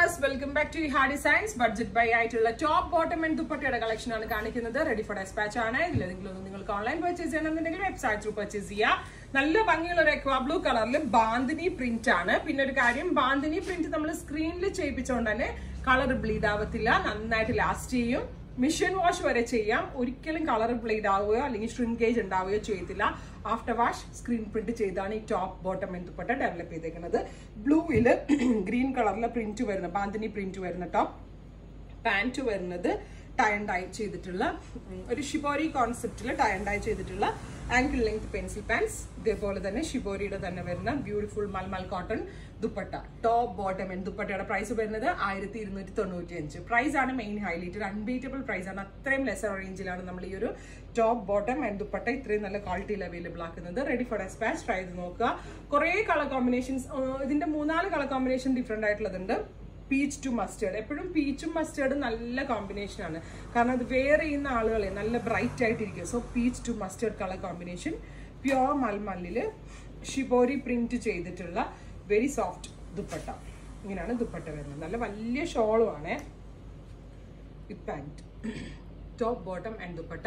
viewers, welcome back to Iha Designs. Budget buy ആയിട്ടുള്ള top bottom and ദുപ്പട്ടയുടെ collection ആണ് കാണിക്കുന്നത്. റെഡി ഫോർ ഡെസ്പാച്ച് ആണ്. ഇതിലെന്തെങ്കിലും നിങ്ങൾക്ക് ഓൺലൈൻ പർച്ചേസ് ചെയ്യണമെന്നുണ്ടെങ്കിൽ വെബ്സൈറ്റ് ത്രൂ പർച്ചേസ് ചെയ്യാം. നല്ല ഭംഗിയുള്ള ഒരു എക്വാ ബ്ലൂ കളറിൽ ബാന്തിനി പ്രിന്റ് ആണ്. പിന്നെ ഒരു കാര്യം, ബാന്തിനി പ്രിന്റ് നമ്മൾ സ്ക്രീനിൽ ചെയ്യിപ്പിച്ചുകൊണ്ട് തന്നെ കളർ ബ്ലീഡ് ആവത്തില്ല, നന്നായിട്ട് ലാസ്റ്റ് ചെയ്യും. മിഷൻ വാഷ് വരെ ചെയ്യാം. ഒരിക്കലും കളർ ബ്ലീഡ് ആവുകയോ അല്ലെങ്കിൽ ഷ്രിങ്കേജ് ഉണ്ടാവുകയോ ചെയ്യത്തില്ല. ആഫ്റ്റർ വാഷ് സ്ക്രീൻ പ്രിന്റ് ചെയ്താണ് ഈ top bottom and dupatta develop ചെയ്തേക്കുന്നത്. ബ്ലൂവില് ഗ്രീൻ കളറിലെ പ്രിന്റ് വരുന്ന ബാന്തിനി പ്രിന്റ് വരുന്ന ടോപ്പ്, പാന്റ് വരുന്നത് ടൈ ആൻഡ് ഡൈ ചെയ്തിട്ടുള്ള ഒരു ഷിബോരി കോൺസെപ്റ്റിൽ ടൈ ആൻഡ് ഡൈ ചെയ്തിട്ടുള്ള ആങ്കിൾ ലെങ്ത് പെൻസിൽ പാൻസ്. ഇതേപോലെ തന്നെ ഷിബോരിയുടെ തന്നെ വരുന്ന beautiful malmal cotton dupatta, top bottom and ദുപ്പട്ടയുടെ പ്രൈസ് വരുന്നത് 1295. പ്രൈസ് ആണ് മെയിൻ ഹൈലൈറ്റ്. അൺബീറ്റബിൾ പ്രൈസ് ആണ്. അത്രയും ലെസർ റേഞ്ചിലാണ് നമ്മൾ ഈ ഒരു ടോപ്പ് ബോട്ടം ആൻഡ് ദുപ്പട്ട ഇത്രയും നല്ല ക്വാളിറ്റിയിൽ അവൈലബിൾ ആക്കുന്നത്. Ready for dispatch. ട്രൈ ചെയ്ത് നോക്കുക. കുറേ കളർ കോമ്പിനേഷൻസ്, ഇതിന്റെ 3-4 കളർ കോമ്പിനേഷൻ ഡിഫറെന്റ് ആയിട്ടുള്ളതുണ്ട്. പീച്ച് ടു മസ്റ്റേർഡ്, എപ്പോഴും പീച്ചും മസ്റ്റേർഡും നല്ല കോമ്പിനേഷൻ ആണ്. കാരണം അത് വെയർ ചെയ്യുന്ന ആളുകളെ നല്ല ബ്രൈറ്റ് ആയിട്ടിരിക്കും. So peach to mustard colour combination. Pure മൽമല്ലില് ഷിബോരി പ്രിന്റ് ചെയ്തിട്ടുള്ള വെരി സോഫ്റ്റ് ദുപ്പട്ട. ഇങ്ങനെയാണ് ദുപ്പട്ട വരുന്നത്. നല്ല വലിയ ഷോളും ആണ് with pant. Top bottom and dupatta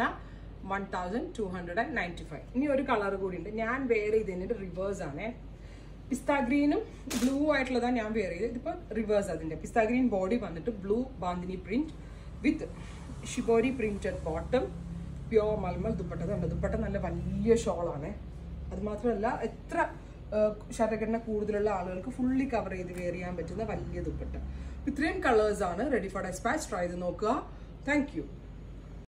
1295. ഇനി ഒരു കളർ കൂടി ഉണ്ട്. ഞാൻ വെയർ ചെയ്തതിന്റെ റിവേഴ്സ് ആണ്. പിസ്ത ഗ്രീനും ബ്ലൂ ആയിട്ടുള്ളതാണ് ഞാൻ വെയർ ചെയ്തത്. ഇതിപ്പോൾ റിവേഴ്സ്. അതിന്റെ പിസ്ത ഗ്രീൻ ബോഡി വന്നിട്ട് blue bandhani print with shibori printed bottom, pure malmal dupatta. Dupatta നല്ല വലിയ ഷോളാണ്. അത് മാത്രമല്ല, എത്ര ശരീരഘടന കൂടുതലുള്ള ആളുകൾക്ക് ഫുള്ളി കവർ ചെയ്ത് വെയർ ചെയ്യാൻ പറ്റുന്ന വലിയ ദുപ്പട്ട. ഇത്രയും കളേഴ്സ് ആണ്. Ready for dispatch. ട്രൈ ചെയ്ത് നോക്കുക. Thank U.